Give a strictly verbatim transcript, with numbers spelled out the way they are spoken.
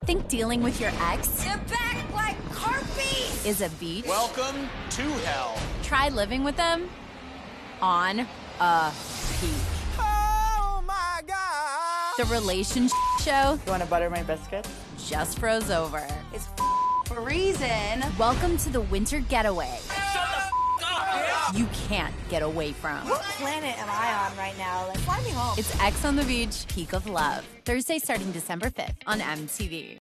Think dealing with your ex They're back like harpies! is a beach? Welcome to hell. Try living with them on a peak. Oh my God! The relationship show You want to butter my biscuits? just froze over. It's for a reason. Welcome to the winter getaway Shut the f up! you can't get away from. What planet am I on right now? Like, fly me home. It's X on the Beach, Peak of Love. Thursday starting December fifth on M T V.